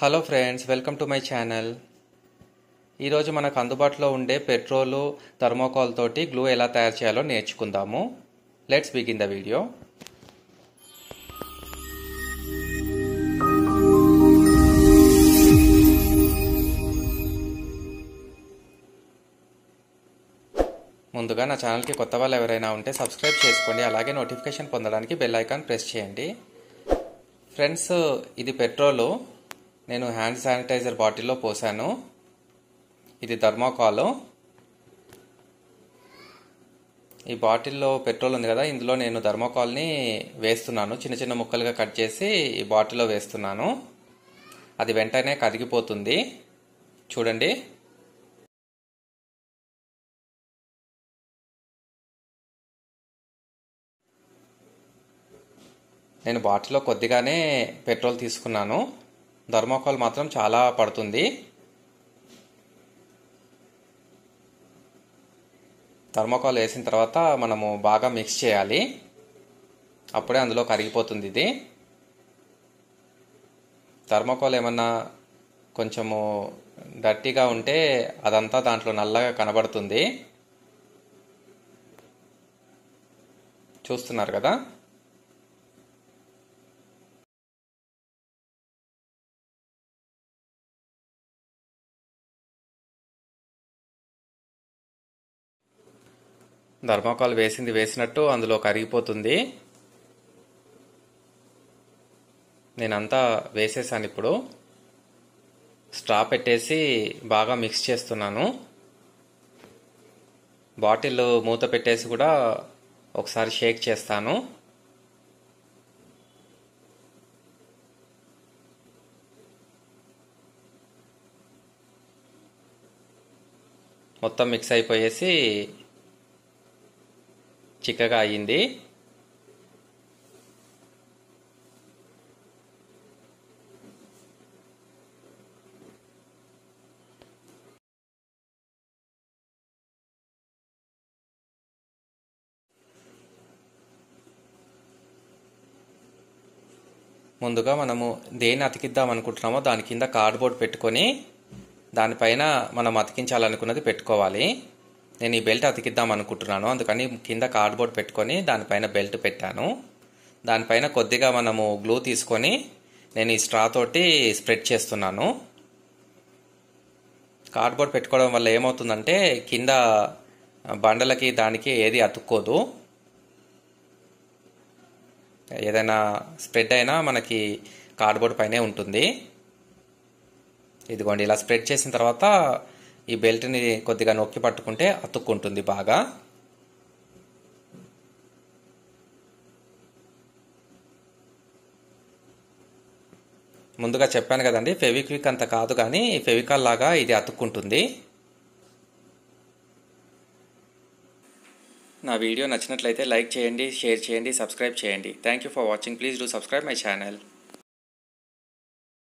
Hello friends, welcome to my channel. ఈరోజు మనకు అందుబాటులో ఉండే పెట్రోలు థర్మోకాల్ తోటి గ్లూ ఎలా తయారు చేయాలో నేర్చుకుందాము. Let's begin the video. ముందుగా నా ఛానల్కి కొత్త వాళ్ళు ఎవరైనా ఉంటే సబ్స్క్రైబ్ చేసుకోండి. అలాగే నోటిఫికేషన్ పొందడానికి బెల్ ఐకాన్ ప్రెస్ చేయండి. ఫ్రెండ్స్, ఇది పెట్రోలు నేను హ్యాండ్ శానిటైజర్ బాటిల్లో పోసాను. ఇది థర్మోకాల్. ఈ బాటిల్లో పెట్రోల్ ఉంది కదా, ఇందులో నేను థర్మోకాల్ని వేస్తున్నాను. చిన్న చిన్న ముక్కలుగా కట్ చేసి ఈ బాటిల్లో వేస్తున్నాను. అది వెంటనే కరిగిపోతుంది. చూడండి. నేను బాటిల్లో కొద్దిగానే పెట్రోల్ తీసుకున్నాను. థర్మోకాల్ మాత్రం చాలా పడుతుంది. థర్మోకాల్ వేసిన తర్వాత మనము బాగా మిక్స్ చేయాలి. అప్పుడే అందులో కరిగిపోతుంది ఇది. థర్మోకాల్ ఏమన్నా కొంచెము డర్టీగా ఉంటే అదంతా దాంట్లో నల్లగా కనబడుతుంది. చూస్తున్నారు కదా. థర్మోకాల్ వేసినట్టు అందులో కరిగిపోతుంది. నేనంతా వేసేసాను. ఇప్పుడు స్ట్రా పెట్టేసి బాగా మిక్స్ చేస్తున్నాను. బాటిల్ మూత పెట్టేసి కూడా ఒకసారి షేక్ చేస్తాను. మొత్తం మిక్స్ అయిపోయేసి చిక్కగా అయ్యింది. ముందుగా మనము దేన్ని అతికిద్దాం అనుకుంటున్నామో దాని కింద కార్డ్బోర్డ్ పెట్టుకొని దానిపైన మనం అతికించాలనుకున్నది పెట్టుకోవాలి. నేను ఈ బెల్ట్ అతికిద్దాం అనుకుంటున్నాను, అందుకని కింద కార్డ్బోర్డ్ పెట్టుకొని దానిపైన బెల్ట్ పెట్టాను. దానిపైన కొద్దిగా మనము గ్లూ తీసుకొని నేను ఈ స్ట్రా తోటి స్ప్రెడ్ చేస్తున్నాను. కార్డ్బోర్డ్ పెట్టుకోవడం వల్ల ఏమవుతుందంటే కింద బండలకి దానికి ఏది అతుక్కోదు. ఏదైనా స్ప్రెడ్ అయినా మనకి కార్డ్బోర్డ్ పైనే ఉంటుంది. ఇదిగోండి, ఇలా స్ప్రెడ్ చేసిన తర్వాత ఈ బెల్ట్ని కొద్దిగా నొక్కి పట్టుకుంటే అతుక్కుంటుంది బాగా. ముందుగా చెప్పాను కదండి, ఫెవిక్విక్ అంత కాదు కానీ ఫెవికాల్ లాగా ఇది అతుక్కుంటుంది. నా వీడియో నచ్చినట్లయితే లైక్ చేయండి, షేర్ చేయండి, సబ్స్క్రైబ్ చేయండి. Thank you for watching. Please do subscribe my channel.